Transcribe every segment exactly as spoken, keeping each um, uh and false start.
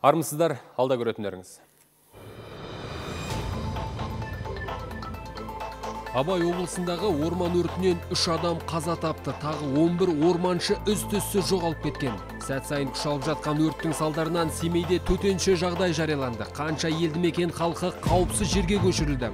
Армысыздар, алда көретіндеріңіз. Абай облысындағы орман өртінен үш адам қаза тапты, тағы он бір орманшы із-түзсіз жоғалып кеткен. Сәт сайын күшалып жатқан өрттің салдарынан Семейде төтенше жағдай жарияланды. Қанша елді мекен халқы қауіпсіз жерге көшірілді.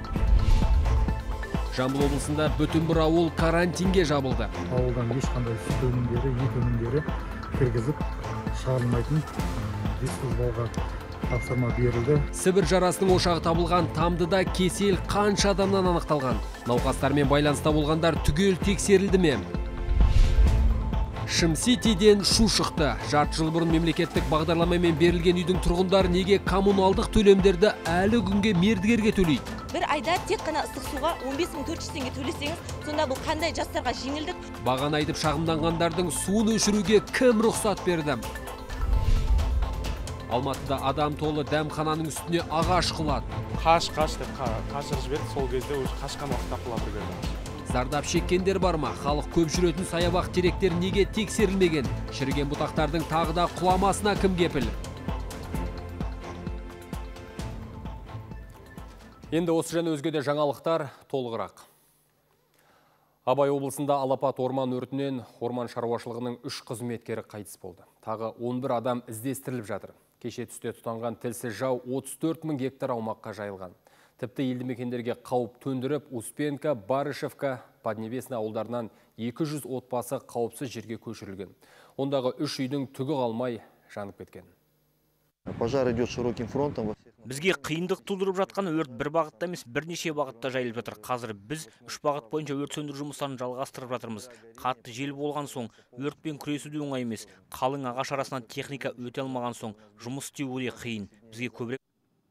Жамбыл облысында бүтін бір ауыл карантинге жабылды. Ауылдан ешқандай сүт өнімдері, ет өнімдері кіргізіп шығарылмайтын дискузбауға тапсырма берілді. Сібір жарасының ошағы табылған Тамдыда кесел қанша адамнан анықталған? Науқастармен байланыста болғандар түгел тексерілді ме? Шым-Ситиден шу шықты. Жарты жыл бұрын мемлекеттік бағдарламамен берілген үйдің тұрғындары неге коммуналдық төлемдерді әлі күнге мердігерге төлейді? Бір айда тек қана ыстық суға он бес мың төрт жүз теңге төлесеңіз, сонда бұл қандай жастарға жеңілдік? Бағаны айтып шағымданғандардың суын өшіруге кім рұқсат берді? Алматыда адам толы дәмхананың үстіне ағаш құлады. Қаш, қаш деп қашырып жіберді, сол кезде өзі қашқан уақытта құлап үлгерді. Зардап шеккендер бар ма? Халық көп жүретін саябақ теректер неге тексерілмеген? Шіріген бұтақтардың тағы да құламасына кім кепіл? Енді осы және өзге де жаңалықтар толығырақ. Абай облысында алапат орман өртінен орман шаруашылығының үш қызметкері қайтыс болды. Тағы он бір адам іздестіріліп жатыр. Кеше түсте тұтанған тілсіз жау отыз төрт мың гектар аумаққа жайылған. Тіпті елді мекендерге қауіп төндіріп, Успенка, Барышевка, Поднебесный ауылдарынан екі жүз отбасы қауіпсіз жерге көшірілген. Ондағы үш үйдің түгі қалмай жанып кеткен. Пожар идет широким фронтом. Бізге қиындық тудырып жатқан өрт бір бағытта емес, бірнеше бағытта жайылып жатыр. Қазір біз үш бағыт бойынша өрт сөндіру жұмыстарын жалғастырып жатырмыз. Қатты жел болған соң өртпен күресу де оңай емес. Қалың ағаш арасынан техника өте алмаған соң жұмыс істеу де қиын. Бізге көбірек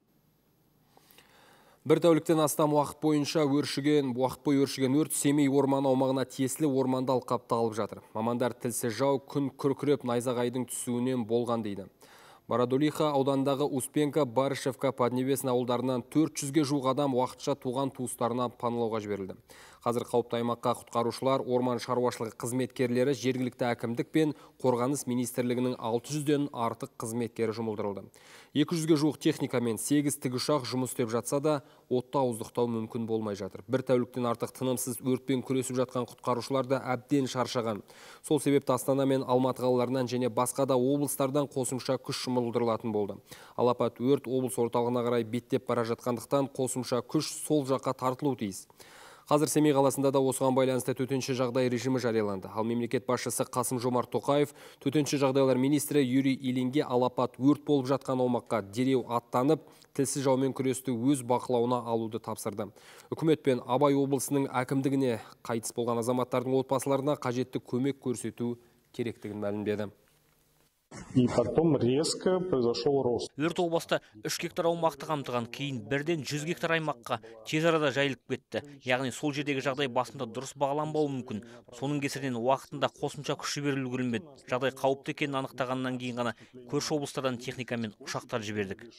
Бір тәуліктен астам уақыт бойынша өршіген, уақыт бойы өршіген өрт Семей орманы аумағына тиесілі орманды алқапты жатыр. Мамандар тілсіз жау күн күркіреп найзағайдың түсуінен болған дейді. Бородулиха аудандағы Успенка, Барышевка, Поднебесный ауылдарынан төрт жүзге жуық адам уақытша туған туыстарына паналауға жіберілді. Қазір қауіпті аймаққа құтқарушылар, орман шаруашылығы қызметкерлері, жергілікті әкімдік пен қорғаныс министрлігінің алты жүзден артық қызметкері жұмылдырылды. екі жүзге жуық техника мен сегіз тікұшақ жұмыс істеп жатса да, отты ауыздықтау мүмкін болмай жатыр. Бір тәуліктен артық тынымсыз өртпен күресіп жатқан құтқарушылар да әбден шаршаған. Сол себепті Астана мен Алматы қалаларынан және басқа да облыстардан қосымша күш жұмылдырылатын болды. Алапат өрт облыс орталығына қарай беттеп бара жатқандықтан қосымша күш сол жаққа тартылуы тиіс. Қазір Семей қаласында да осыған байланысты төтенше жағдай режимі жарияланды. Ал мемлекет басшысы Қасым-Жомарт Тоқаев төтенше жағдайлар министрі Юрий Ильинге алапат өрт болып жатқан аумаққа дереу аттанып, тілсіз жаумен күресті өз бақылауына алуды тапсырды. Үкімет пен Абай облысының әкімдігіне қайтыс болған азаматтардың отбасыларына қажетті көмек көрсету керектігін мәлімдеді. И потом резко произошел рост. Өрт облыста үш гектар аумақты қамтыған, кейін бірден жүз гектар аймаққа тез арада жайылып кетті. Яғни сол жердегі жағдай басында дұрыс бағаланбауы мүмкін. Соның кесірінен уақытында қосымша күш жіберілу үлгермеді. Жағдай қауіпті екенін анықтағаннан кейін ғана көрші облыстардан техника мен ұшақтар жібердік.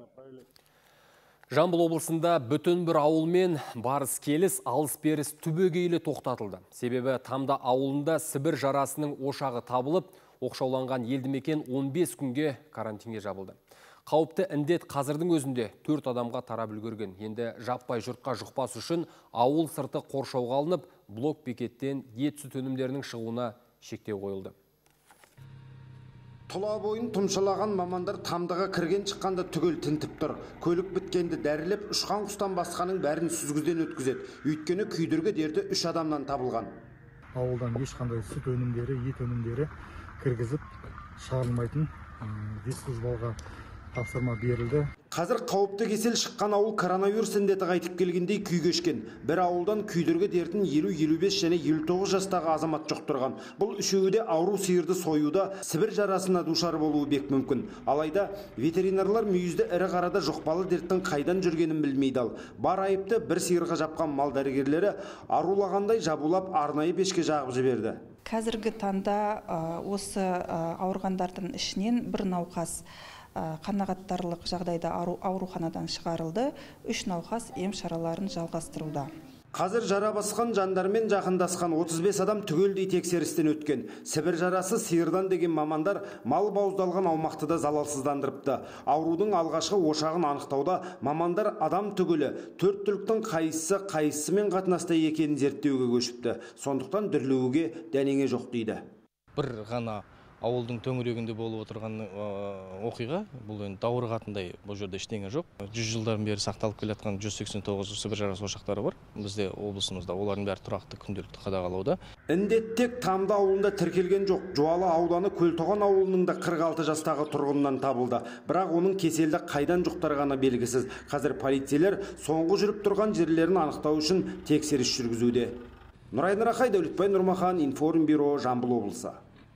Жамбыл облысында бүтін бір ауылмен барыс келіс, алыс беріс түбегейлі тоқтатылды. Себебі Тамда ауылында Сібір жарасының ошағы табылып, оқшауланған елді мекен он бес күнге карантинге жабылды. Қауіпті індет қазірдің өзінде төрт адамға тарап үлгерген. Енді жаппай жұртқа жұқпас үшін ауыл сырты қоршауға алынып, блок бекеттен ет сүт өнімдерінің шығуына шектеу қойылды. Тұла бойын тұмшалаған мамандар Тамдаға кірген шыққанда түгел тінтіп тұр. Көлік біткенді дәрілеп, ұшқан құстан басқаның бәрін сүзгіден өткізеді. Өйткені күйдіргі дерті үш адамнан табылған. Ауылдан ешқандай сүт өнімдері, ет өнімдері кіргізіп шығарылмайтын дискузбауға тапсырма берілді. Қазір қауіпті кесел шыққан ауыл коронавирус індеті қайтып келгендей күй кешкен. Бір ауылдан күйдіргі дертін елу елу бес және елу тоғыз жастағы азамат жұқтырған. Бұл үшеуі де ауру сиырды союда Сібір жарасына душар болуы бек мүмкін. Алайда ветеринарлар мүйізді ірі қарада жұқпалы дерттің қайдан жүргенін білмейді ал. Бар айыпты бір сиырға жапқан мал дәрігерлері арулағандай жабулап арнайы пешке жағып жіберді. Қазіргі таңда осы ауырғандардың ішінен бір науқас қанағаттарлық жағдайда ауруханадан шығарылды, үш науқас ем шараларын жалғастыруда. Қазір жара басқан жандармен жақындасқан отыз бес адам түгелдей тексерістен өткен. Сібір жарасы сиырдан деген мамандар мал бауыздалған аумақты да залалсыздандырыпты. Аурудың алғашқы ошағын анықтауда мамандар адам түгілі төрт түліктің қайсысы қайсысымен қатынаста екенін зерттеуге көшіпті. Сондықтан дүрлеуге дәнеңе жоқ дейді. Бір ғана ауылдың төңірегінде болып отырған оқиға, бұл енді даурығатындай бұл жерде ештеңе жоқ. жүз жылдан бері сақталып келе жатқан жүз сексен тоғыз сібір жарасы ошақтары бар. Бізде облысымызда олардың бәрі тұрақты күнделікті қадағалауда. Індет тек Тамды ауылында тіркелген жоқ. Жуалы ауданы Көлтоған ауылының да қырық алты жастағы тұрғынынан табылды. Бірақ оның кеселді қайдан жұқтырғаны белгісіз. Қазір полицейлер соңғы жүріп тұрған жерлерін анықтау үшін тексеріс жүргізуде. Нұрайын Рахай, Дәулетбай Нұрмахан, Информбюро, Жамбыл облысы.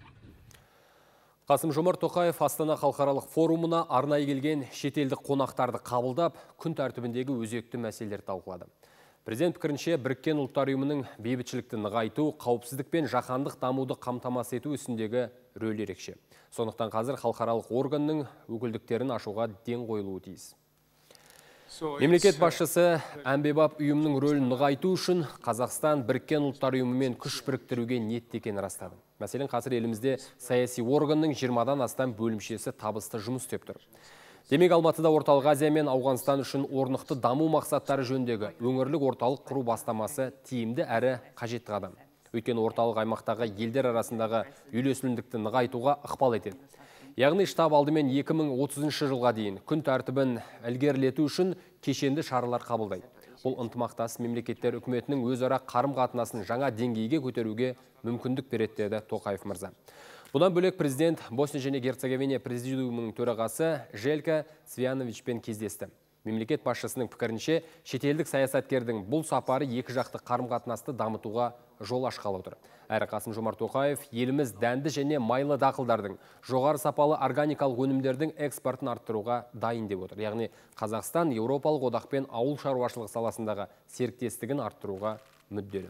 Қасым-Жомарт Тоқаев Астана халықаралық форумына арнайы келген шетелдік қонақтарды қабылдап, күн тәртібіндегі өзекті мәселелерді талқылады. Президент пікірінше Біріккен ұлттар ұйымының бейбітшілікті нығайту, қауіпсіздік пен жаһандық дамуды қамтамасыз ету ісіндегі рөлі ерекше. Сондықтан қазір халықаралық органның өкілдіктерін ашуға ден қойылуы тиіс. Мемлекет басшысы әмбебап ұйымның рөлін нығайту үшін Қазақстан Біріккен ұлттар ұйымымен күш біріктіруге ниетті екенін растады. Мәселен, қазір елімізде саяси органның жиырмадан астам бөлімшесі табысты жұмыс істеп тұр. Демек, Алматыда Орталық Азия мен Ауғанстан үшін орнықты даму мақсаттары жөніндегі өңірлік орталық құру бастамасы тиімді әрі қажетті қадам. Өйткені орталық аймақтағы елдер арасындағы үйлесімділікті нығайтуға ықпал етеді. Яғни штаб алдымен екі мың отызыншы жылға дейін күн тәртібін ілгерілету үшін кешенді шаралар қабылдайды. Бұл ынтымақтас мемлекеттер үкіметінің өзара қарым-қатынасын жаңа деңгейге көтеруге мүмкіндік береді деді Тоқаев мырза. Бұдан бөлек президент Босния және Герцеговина президиумының төрағасы Желка Цвияновичпен кездесті. Мемлекет басшысының пікірінше, шетелдік саясаткердің бұл сапары екі жақты қарым-қатынасты дамытуға жол ашқалы отыр. Әрі Қасым-Жомарт Тоқаев еліміз дәнді және майлы дақылдардың, жоғары сапалы органикалық өнімдердің экспортын арттыруға дайын деп отыр. Яғни Қазақстан Еуропалық одақпен ауыл шаруашылық саласындағы серіктестігін арттыруға мүдделі.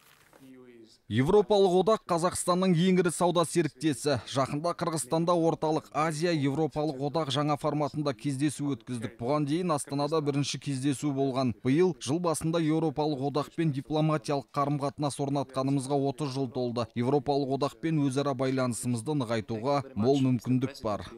Еуропалық одақ Қазақстанның ең ірі сауда серіктесі. Жақында Қырғызстанда Орталық Азия Еуропалық одақ жаңа форматында кездесу өткіздік. Бұған дейін Астанада бірінші кездесу болған. Биыл жыл басында Еуропалық одақпен дипломатиялық қарым-қатынас орнатқанымызға отыз жыл толды. Еуропалық одақпен өзара байланысымызды нығайтуға мол мүмкіндік бар.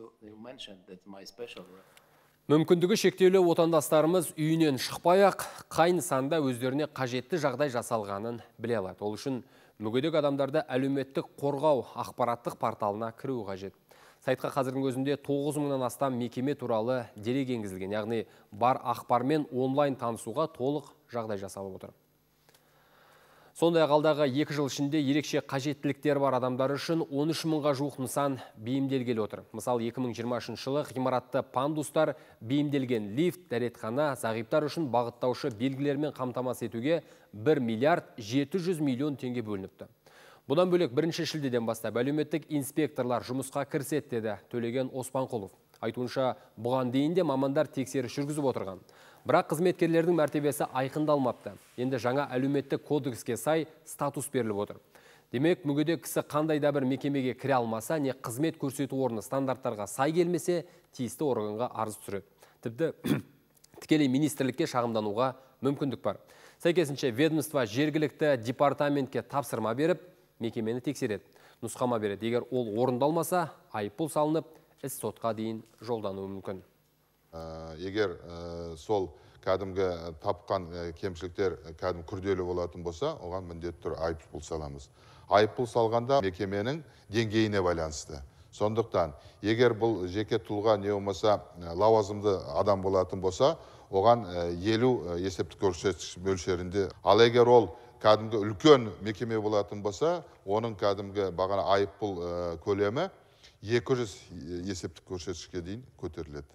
Мүмкіндігі шектеулі отандастарымыз үйінен шықпай-ақ қай нысанда өздеріне қажетті жағдай жасалғанын біле алады. Ол үшін мүгедек адамдарды әлеуметтік қорғау ақпараттық порталына кіру қажет. Сайтқа қазірдің өзінде тоғыз мыңнан астам мекеме туралы дерек енгізілген, яғни бар ақпармен онлайн танысуға толық жағдай жасалып отыр. Сондай алдағы екі жыл ішінде ерекше қажеттіліктер бар адамдар үшін он үш мыңға жуық нысан бейімделгелі отыр. Мысалы, екі мың жиырма үшінші жылы ғимаратты пандустар, бейімделген лифт, дәретхана, зағиптар үшін бағыттаушы белгілермен қамтамасыз етуге бір миллиард жеті жүз миллион теңге бөлініпті. Бұдан бөлек бірінші шілдеден бастап әлеуметтік инспекторлар жұмысқа кіріседі деді Төлеген Оспанқұлов. Айтуынша, бұған дейін де мамандар тексеріс жүргізіп отырған. Бірақ қызметкерлердің мәртебесі айқындалмапты. Енді жаңа әлеуметтік кодекске сай статус беріліп отыр. Демек, мүгедек кісі қандай да бір мекемеге кіре алмаса, не қызмет көрсету орны стандарттарға сай келмесе, тиісті органға арыз түсіреді. Тіпті тікелей министрлікке шағымдануға мүмкіндік бар. Сәйкесінше ведомство жергілікті департаментке тапсырма беріп, мекемені тексереді, нұсқама береді. Егер ол орындалмаса, айыппұл салынып, іс сотқа дейін жолдануы мүмкін. Егер сол кәдімгі тапқан кемшіліктер кәдім күрделі болатын болса, оған міндетті түрде айыппұл саламыз. Айыппұл салғанда мекеменің деңгейіне байланысты. Сондықтан, егер бұл жеке тұлға не болмаса лауазымды адам болатын болса, оған елу есептік көрсеткіш мөлшерінде. Ал егер ол кәдімгі үлкен мекеме болатын болса, оның кәдімгі бағана айыппұл көлемі екі жүз есептік көрсеткішке дейін көтеріледі.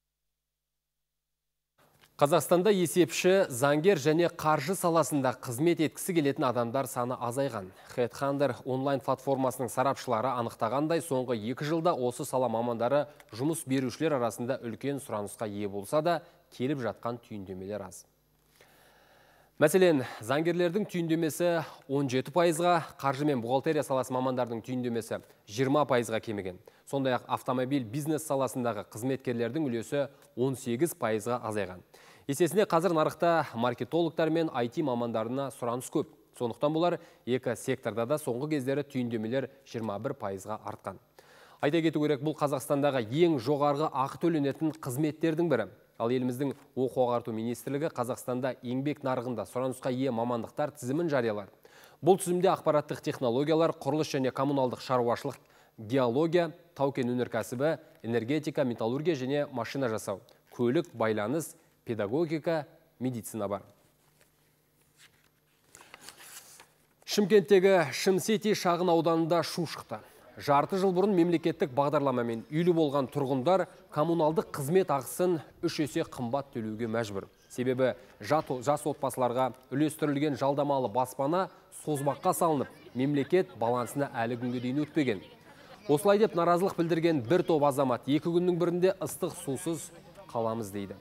Қазақстанда есепші, заңгер және қаржы саласында қызмет еткісі келетін адамдар саны азайған. Headhunter онлайн платформасының сарапшылары анықтағандай, соңғы екі жылда осы сала мамандары жұмыс берушілер арасында үлкен сұранысқа ие болса да, келіп жатқан түйіндемелер аз. Мәселен, заңгерлердің түйіндемесі он жеті пайызға, қаржы мен бухгалтерия саласы мамандардың түйіндемесі жиырма пайызға кеміген. Сондай-ақ автомобиль бизнес саласындағы қызметкерлердің үлесі он сегіз пайызға азайған. Есесіне қазір нарықта маркетологтар мен ай ти мамандарына сұраныс көп. Сондықтан бұлар екі секторда да соңғы кездері түйіндемелер жиырма бір пайызға артқан. Айта кету керек, бұл Қазақстандағы ең жоғарғы ақы төленетін қызметтердің бірі. Ал еліміздің оқу ағарту министрлігі Қазақстанда еңбек нарығында сұранысқа ие мамандықтар тізімін жариялар. Бұл тізімде ақпараттық технологиялар, құрылыс және коммуналдық шаруашылық, геология, тау-кен өнеркәсібі, энергетика, металлургия және машина жасау, көлік, байланыс, педагогика, медицина бар. Шымкенттегі Шым-Сити шағын ауданында шу шықты. Жарты жыл бұрын мемлекеттік бағдарламамен үйлі болған тұрғындар коммуналдық қызмет ақысын үш есе қымбат төлеуге мәжбүр. Себебі жас отбасыларға үлестірілген жалдамалы баспана созбаққа салынып, мемлекет балансына әлі күнге дейін өтпеген. Осылай деп наразылық білдірген бір топ азамат екі күннің бірінде ыстық сусыз қаламыз дейді.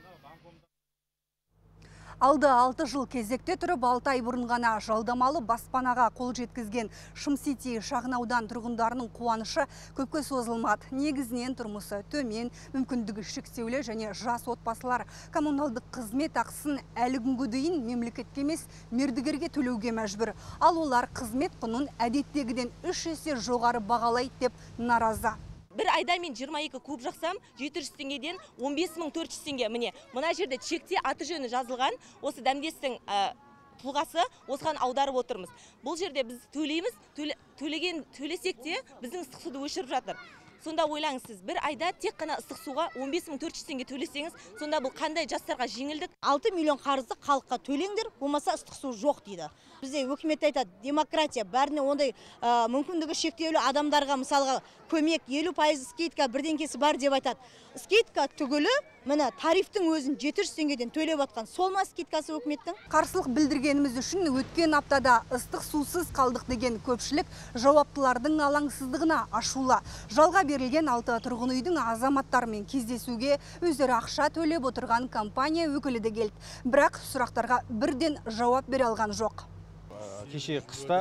Алды алты жыл кезекте тұрып, алты ай бұрын ғана жалдамалы баспанаға қол жеткізген Шым-Сити шағын аудан тұрғындарының қуанышы көпке созылмады. Негізінен тұрмысы төмен, мүмкіндігі шектеулі және жас отбасылар коммуналдық қызмет ақысын әлі күнге дейін мемлекетке емес мердігерге төлеуге мәжбүр. Ал олар қызмет құнын әдеттегіден үш есе жоғары бағалайды деп наразы. Бір айда мен жиырма екі куб жақсам, жеті жүз теңгеден он бес мың төрт жүз теңге. Міне, мына жерде чекте аты жөні жазылған, осы дәмдестің тұлғасы осыған аударып отырмыз. Бұл жерде біз төлейміз, төлеген төлесек те біздің ыстық суды өшіріп жатыр. Сонда ойлаңыз сіз, бір айда тек қана ыстық суға он бес мың төрт жүз теңге төлесеңіз, сонда бұл қандай жастарға жеңілдік? алты миллион қарызды халыққа төлеңдер, болмаса ыстық су жоқ дейді. Бізде өкімет айтады, демократия, бәріне ондай мүмкіндігі шектеулі адамдарға мысалға көмек елу пайыз скидка бірдеңкесі бар деп айтады. Скидка түгілі, міне тарифтің өзін жеті жүз теңгеден төлеп атқан. Сол ма скидкасы өкіметтің? Қарсылық білдіргеніміз үшін өткен аптада ыстық сусыз қалдық деген көпшілік жауаптылардың алаңсыздығына ашулы. Жалға берілген алты тұрғын үйдің азаматтарымен кездесуге өздері ақша төлеп отырған компания өкілі де келді. Бірақ сұрақтарға бірден жауап бере алған жоқ. Кеше қыста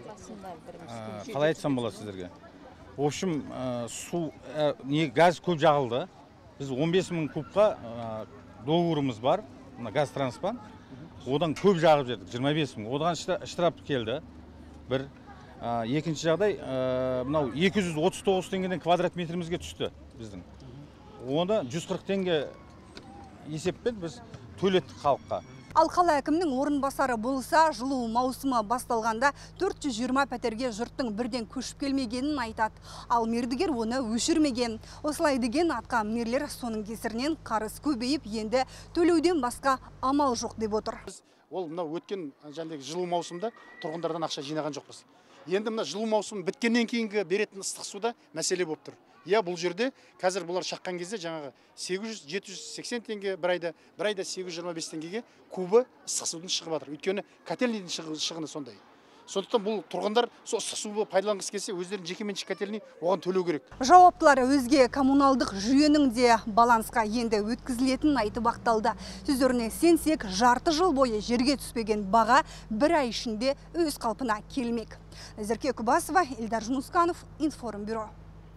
қалай айтсам болады сіздерге. В общем, су, не газ көп жағылды. Біз он бес мың кубқа договорымыз бар, газ транспан. Одан көп жағып жедік, жиырма бес мың. Одан штраф келді. Бір. Екінші жағдай, мынау екі жүз отыз тоғыз теңгеден квадрат метрімізге түсті біздің. Оны жүз қырық теңге есеппен біз төлеттік халыққа. Ал қала әкімнің орынбасары болса, жылу маусымы басталғанда төрт жүз жиырма пәтерге жұрттың бірден көшіп келмегенін айтады. Ал мердігер оны өшірмеген. Осылай деген атқа мінерлер соның кесірінен қарыз көбейіп, енді төлеуден басқа амал жоқ деп отыр. Ол мына өткен жаңағы жылу маусымында тұрғындардан ақша жинаған жоқпыз. Енді мына жылу маусымы біткеннен кейінгі беретін ыстық суда мәселе болып тұр. Иә, бұл жерде қазір бұлар шаққан кезде жаңағы сегіз жүз жеті жүз сексен теңге бір айда, бір айда сегіз жүз жиырма бес теңгеге кубы ыстық судың шығып жатыр. Өйткені котельныйдың шығыны сондай. Сондықтан бұл тұрғындар сол ыстық суды пайдаланғысы келсе, өздерінің жекеменшік котельный оған төлеу керек. Жауаптылар өзге коммуналдық жүйенің де балансқа енді өткізілетінін айтып ақталды. Сөздеріне сенсек, жарты жыл бойы жерге түспеген баға бір ай ішінде өз қалпына келмек. Зерке Күбасова, Илдар Жұмысқанов, Информбюро.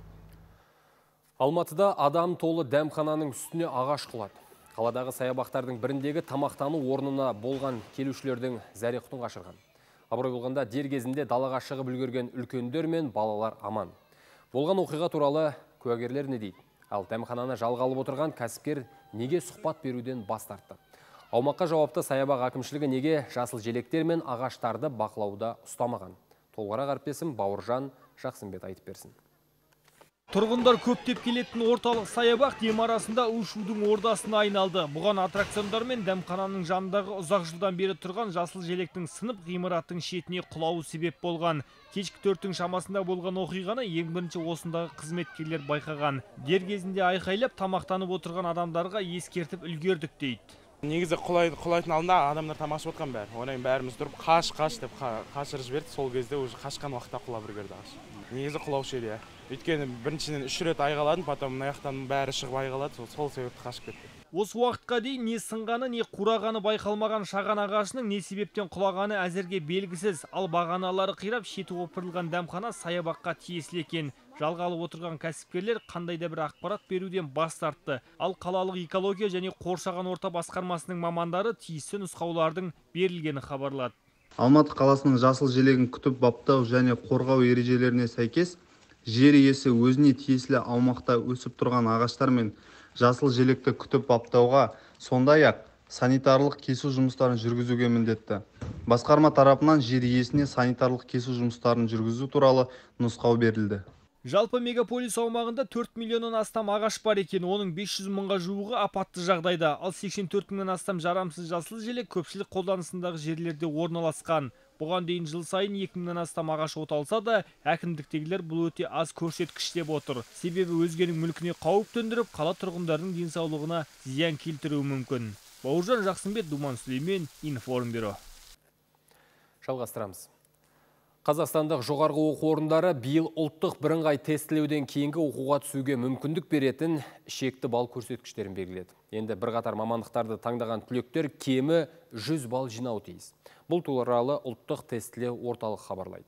Алматыда адам толы дәмхананың үстіне ағаш құлады. Қаладағы саябақтардың біріндегі тамақтану орнына болған келушілердің зәре-құтын қашырған. Абырой болғанда дер кезінде далаға шығып үлгерген үлкендер мен балалар аман. Болған оқиға туралы куәгерлер не дейді? Ал дәмхананы жалға алып отырған кәсіпкер неге сұхбат беруден бас тартты? Аумаққа жауапты саябақ әкімшілігі неге жасыл желектер мен ағаштарды бақылауда ұстамаған? Толғарақ әріптесім Бауыржан Жақсымбет айтып берсін. Тұрғындар көптеп келетін орталық саябақ дем арасында у-шудың ордасына айналды. Бұған аттракциондар мен дәмхананың жанындағы ұзақ жылдан бері тұрған жасыл желектің сынып ғимараттың шетіне құлауы себеп болған. Кешкі төрттің шамасында болған оқиғаны ең бірінші осындағы қызметкерлер байқаған. Дер кезінде айқайлап тамақтанып отырған адамдарға ескертіп үлгердік дейді. Негізі құлайтын алдында адамдар тамашып отқан бәрі. Онайын бәріміз тұрып қаш қаш деп қашырып жіберді. Сол кезде уже қашқан уақытта құлап үлгерді ағаш. Негізі құлаушы еді. Өйткені біріншіден үш рет айғаладым, потом мына жақтан бәрі шығып айғалады, сол себепті қашып кетті. Осы уақытқа дейін не сынғаны, не қурағаны байқалмаған шаған ағашының не себептен құлағаны әзірге белгісіз. Ал бағаналары қирап, шеті опырылған дәмхана саябаққа тиесілі екен. жалға алып отырған кәсіпкерлер қандай да бір ақпарат беруден бас тартты. Ал қалалық экология және қоршаған орта басқармасының мамандары тиісті нұсқаулардың берілгені хабарлады. Алматы қаласының жасыл желегін күтіп баптау және қорғау ережелеріне сәйкес жер иесі өзіне тиесілі аумақта өсіп тұрған ағаштар мен жасыл желекті күтіп баптауға, сондай-ақ санитарлық кесу жұмыстарын жүргізуге міндетті. Басқарма тарапынан жер иесіне санитарлық кесу жұмыстарын жүргізу туралы нұсқау берілді. Жалпы мегаполис аумағында төрт миллионнан астам ағаш бар екен, оның бес жүз мыңға жуығы апатты жағдайда, ал сексен төрт мыңнан астам жарамсыз жасыл желек көпшілік қолданысындағы жерлерде орналасқан. Бұған дейін жыл сайын екі мыңнан астам ағаш оталса да, әкімдіктегілер бұл өте аз көрсеткіш деп отыр. Себебі өзгенің мүлкіне қауіп төндіріп, қала тұрғындарының денсаулығына зиян келтіруі мүмкін. Бауыржан Жақсымбет, Думан Сүлеймен, Информбюро. Жалғастырамыз. Қазақстандық жоғарғы оқу орындары биыл ұлттық бірыңғай тестілеуден кейінгі оқуға түсуге мүмкіндік беретін шекті балл көрсеткіштерін белгіледі. Енді бірқатар мамандықтарды таңдаған түлектер кемі жүз балл жинау тиіс. Бұл туралы ұлттық тестілеу орталық хабарлайды.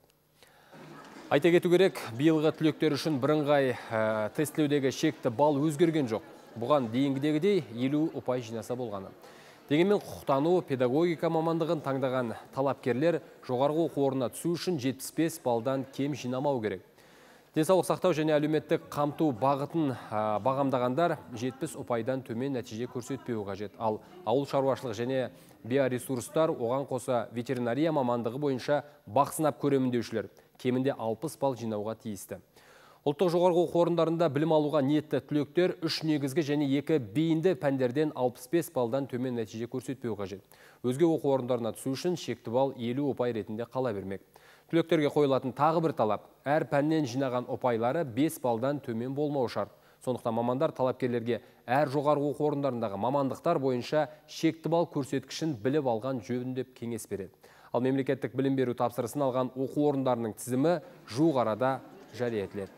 Айта кету керек, биылғы түлектер үшін бірыңғай ә, тестілеудегі шекті балл өзгерген жоқ. Бұған дейінгідегідей елу ұпай жинаса болғаны. Дегенмен құқықтану, педагогика мамандығын таңдаған талапкерлер жоғарғы оқу орнына түсу үшін жетпіс бес балдан кем жинамау керек. Денсаулық сақтау және әлеуметтік қамту бағытын бағамдағандар жетпіс ұпайдан төмен нәтиже көрсетпеуі қажет. Ал ауыл шаруашылық және биоресурстар, оған қоса ветеринария мамандығы бойынша бақ сынап көремін деушілер кемінде алпыс балл жинауға тиісті. Ұлттық жоғарғы оқу орындарында білім алуға ниетті түлектер үш негізгі және екі бейінді пәндерден алпыс бес балдан төмен нәтиже көрсетпеу қажет. Өзге оқу орындарына түсу үшін шекті балл елу ұпай ретінде қала бермек. Түлектерге қойылатын тағы бір талап, әр пәннен жинаған ұпайлары бес балдан төмен болмау шарт. Сондықтан мамандар талапкерлерге әр жоғарғы оқу орындарындағы мамандықтар бойынша шекті балл көрсеткішін біліп алған жөн деп кеңес береді. Ал мемлекеттік білім беру тапсырысын алған оқу орындарының тізімі жуық арада жария етіледі.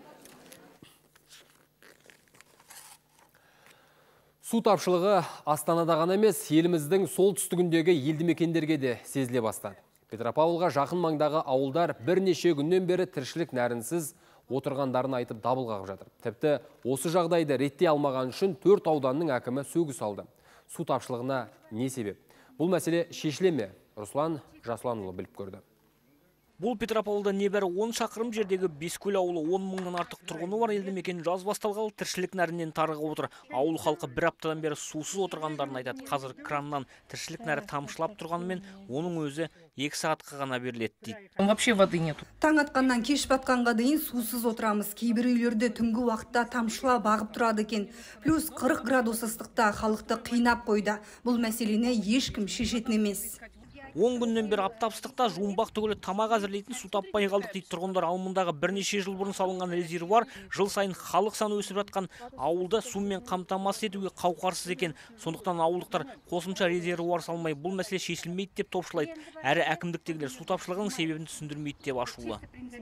Су тапшылығы Астанада ғана емес, еліміздің солтүстігіндегі елді мекендерге де сезіле бастады. Петропавлға жақын маңдағы ауылдар бірнеше күннен бері тіршілік нәрінсіз отырғандарын айтып дабыл қағып жатыр. Тіпті осы жағдайды реттей алмаған үшін төрт ауданның әкімі сөгіс алды. Су тапшылығына не себеп? Бұл мәселе шешіле ме? Руслан Жасұланұлы біліп көрді. Бұл Петропавлда небәрі он шақырым жердегі Бескөл ауылы он мыңнан артық тұрғыны бар елді мекен жаз басталғалы тіршілік нәрінен тарығып отыр. Ауыл халқы бір аптадан бері сусыз отырғандарын айтады. Қазір краннан тіршілік нәрі тамшылап тұрғанымен оның өзі екі сағатқа ғана беріледі дейді. Вообще воды нет. Таң атқаннан кеш батқанға дейін сусыз отырамыз. Кейбір үйлерде түнгі уақытта тамшылап ағып тұрады екен. Плюс қырық градус ыстықта халықты қинап қойды. Бұл мәселені ешкім шешетін емес. он күннен бері аптап ыстықта жуынбақ түгілі тамақ әзірлейтін су таппай қалдық дейді тұрғындар. Ал мұндағы бірнеше жыл бұрын салынған резервуар жыл сайын халық саны өсіп жатқан ауылды сумен қамтамасыз етуге қауқарсыз екен. Сондықтан ауылдықтар қосымша резервуар салмай бұл мәселе шешілмейді деп топшылайды. Әрі әкімдіктегілер су тапшылығының себебін түсіндірмейді деп ашулы.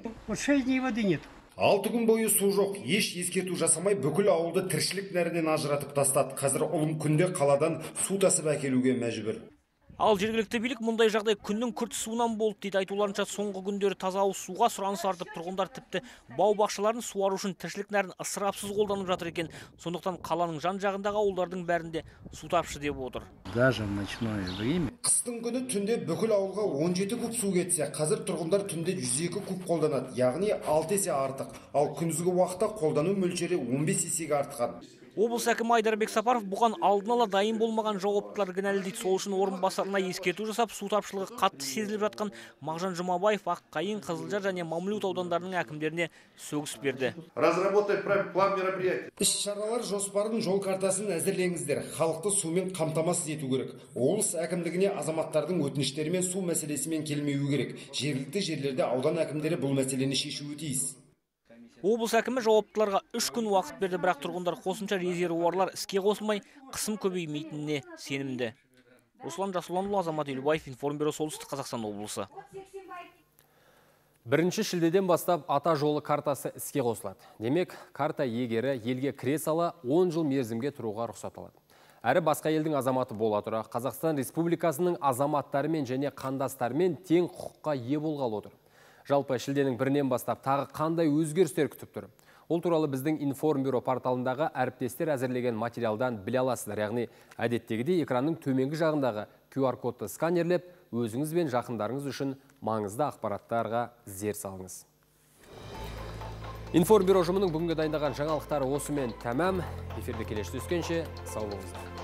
Алты күн бойы су жоқ, еш ескерту жасамай бүкіл ауылды тіршілік нәрінен ажыратып тастады. Қазір ұлым күнде қаладан су тасып әкелуге мәжбүр. Ал жергілікті билік мұндай жағдай күннің күрт суынан болды дейді. Айтуларынша соңғы күндері таза ауыз суға сұраныс артып, тұрғындар тіпті бау-бақшаларын суару үшін тіршілік нәрін ысырапсыз қолданып жатыр екен. Сондықтан қаланың жан-жағындағы ауылдардың бәрінде су тапшы деп отыр. Даже в ночное время. Қыстың күні түнде бүкіл ауылға он жеті куб су кетсе, қазір тұрғындар түнде жүз екі куб қолданады, яғни алты есе артық. Ал күндізгі уақытта қолдану мөлшері он бес есеге артқан. Облыс әкімі Айдарбек Сапаров бұған алдын ала дайын болмаған жауаптылар кінәлі дейді. Сол үшін орынбасарына ескерту жасап, су тапшылығы қатты сезіліп жатқан Мағжан Жұмабаев, Аққайын, Қызылжар және Мамлют аудандарының әкімдеріне сөгіс берді. Разработать план мероприятий. Іс-шаралар жоспарын, жол картасын әзірлеңіздер. Халықты сумен қамтамасыз ету керек. Облыс әкімдігіне азаматтардың өтініштері мен су мәселесімен келмеуі керек. Жергілікті жерлерде аудан әкімдері бұл мәселені шешуі тиіс. Облыс әкімі жауаптыларға үш күн уақыт берді, бірақ тұрғындар қосымша резервуарлар іске қосылмай, қысым көбеймейтініне сенімді. Руслан Жасұланұлы, Азамат Елубаев, Информбюро, Солтүстік Қазақстан облысы. Бірінші шілдеден бастап ата жолы картасы іске қосылады. Демек, карта егері елге кіре сала он жыл мерзімге тұруға рұқсат алады. Әрі басқа елдің азаматы бола тұра, Қазақстан Республикасының азаматтарымен және қандастарымен тең құқыққа ие болғалы отыр. Жалпы шілденің бірінен бастап тағы қандай өзгерістер күтіп тұр? Ол туралы біздің информбюро порталындағы әріптестер әзірлеген материалдан біле аласыздар. Яғни әдеттегідей экранның төменгі жағындағы ку ар кодты сканерлеп, өзіңіз бен жақындарыңыз үшін маңызды ақпараттарға зер салыңыз. Информбюро ұжымының бүгінгі дайындаған жаңалықтары осымен тәмам. Эфирде келесі түскенше сау болыңыздар.